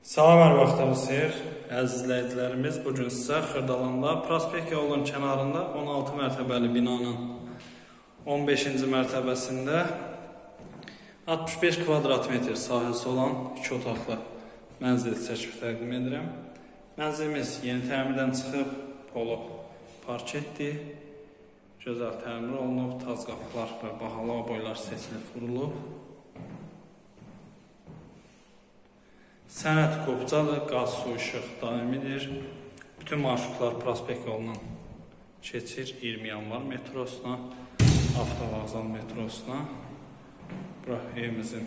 Salam, hər vaxtınız xeyir. Əziz izləyicilərimiz, bugün sizə Xırdalanda Prospekt yolunun kənarında 16 mərtəbəli binanın 15-ci mərtəbəsində 65 kvadrat metr sahəsi olan 2 otaqlı mənzil çəkib təqdim edirəm. Mənzilimiz yeni təmirdən çıxıb, polo parketdir, gözəl təmir olunub, taz qapılar və bahalı boylar seçilib vurulub. Sənəd qopcadır, qaz, su, işıq daimidir. Bütün marşrutlar Prospekt yolundan keçir 20 yanvar metrosuna, avtovağzal metrosuna. Bura evimizin,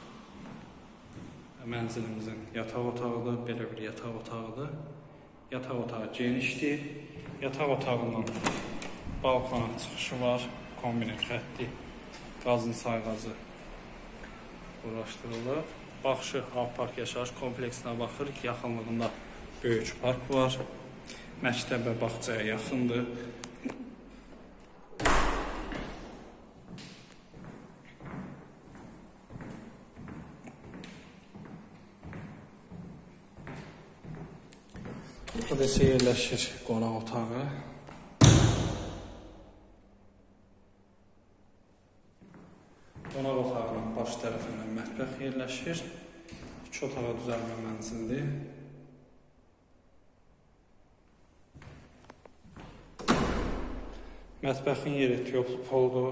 mənzilimizin yataq otağıdır, belə bir yataq otağıdır. Yataq otağı genişdir. Yataq otağından balkona çıxışı var, kombinə xətti, qazın sayğacı uğraşdırılır. Baxışı Avpark yaşayış kompleksinə baxır ki, yaxınlığında böyük park var, məktəbə, bağçaya yaxındır. Burada isə yerləşir qonaq otağı. Qonaq otağının baş tərəfindən mətbəx yerləşir. 2 otağa düzəlmə mənzildir. Mətbəxin yeri tiyoplu poldur.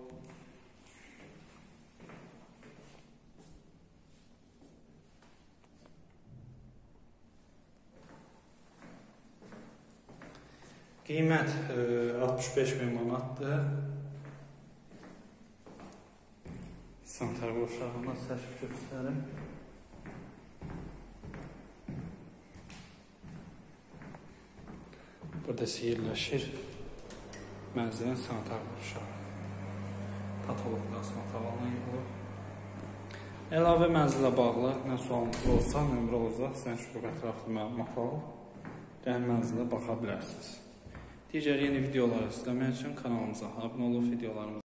Qiymət 65.000 manatdır. Santar qovşağına səşib göstərim. Burada yerləşir mənzilin santar qovşağı. Patologda santarlarla yığılıb. Əlavə mənzilə bağlı nə sualınız olsa, nömrə olacaq. Sizin şübhə ətraflı məlumat alıb, gəlin mənzilə baxa bilərsiniz. Digər yeni videoları izləmək üçün kanalımıza abunə olub videolarımızı